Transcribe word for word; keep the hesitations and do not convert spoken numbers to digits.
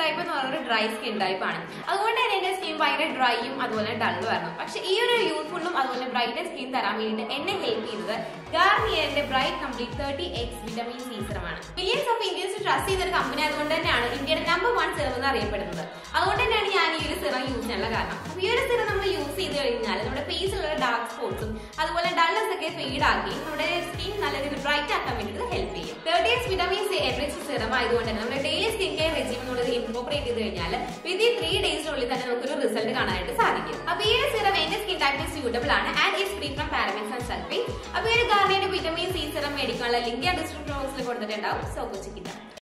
Type എന്ന് പറയുന്നത് dry skin type ആണ്. അതുകൊണ്ട് തന്നെ എന്റെ സ്കിൻ ഭയങ്കര ഡ്രൈയും അതുപോലെ ഡള്ളും ആയിരുന്നു. പക്ഷെ ഈ ഒരു യൂത്ത്ഫുള്ളും അതുപോലെ ബ്രൈറ്റ് സ്കിൻ തരാൻ വേണ്ടിയിട്ട് എന്നെ ഹെൽപ്പ് ചെയ്തത് ഗാർണിയറിന്റെ bright complete thirty X vitamin C serum ആണ്. മില്യൻസ് ഓഫ് ഇന്ത്യൻസ് ട്രസ്റ്റ് ചെയ്ത ഒരു കമ്പനി ആയതുകൊണ്ട് തന്നെയാണ് ഇന്ത്യയുടെ നമ്പർ വൺ സിറം എന്ന് അറിയപ്പെടുന്നത്. അതുകൊണ്ട് തന്നെയാണ് ഞാൻ ഈ ഒരു സിറം യൂസ് ചെയ്യാനുള്ള കാരണം. അപ്പൊ ഈ ഒരു സിറം നമ്മൾ യൂസ് ചെയ്ത് കഴിഞ്ഞാൽ നമ്മുടെ ഫേസിലുള്ള ഡാർക്ക് സ്പോട്ട്സും അതുപോലെ ഡൾനെസ് ഒക്കെ ഫെയ്ഡ് ആക്കി നമ്മുടെ സ്കിൻ നല്ല രീതിയിൽ ബ്രൈറ്റ് ആക്കാൻ വേണ്ടിയിട്ട് ഹെൽപ്പ് ചെയ്യും. Thirty X vitamin C enriched serum ആയതുകൊണ്ട് തന്നെ നമ്മുടെ ഡെയിലി സ്കിൻ കെയർ റെജിം എന്നുള്ളത് ഇൻകോപ്പറേറ്റ് ചെയ്ത് കഴിഞ്ഞാൽ വിത്തിൻ ത്രീ ഡേയ്സിനുള്ളിൽ തന്നെ നമുക്കൊരു റിസൾട്ട് കാണാനായിട്ട് സാധിക്കും. അപ്പൊ ഈ ഒരു സിറം എന്റെ സ്കിൻ ടൈപ്പിന് സ്യൂട്ടബിൾ ആണ് and it's free from parabens and sulphate. അപ്പൊ ഈ ഒരു ഗാർണിയറിന്റെ വിറ്റമിൻ സി സിറം മേടിക്കാനുള്ള ലിങ്ക് ഞാൻ ഡിസ്ക്രിപ്ഷൻ ബോക്സിൽ കൊടുത്തിട്ടുണ്ടാവും. So check it out.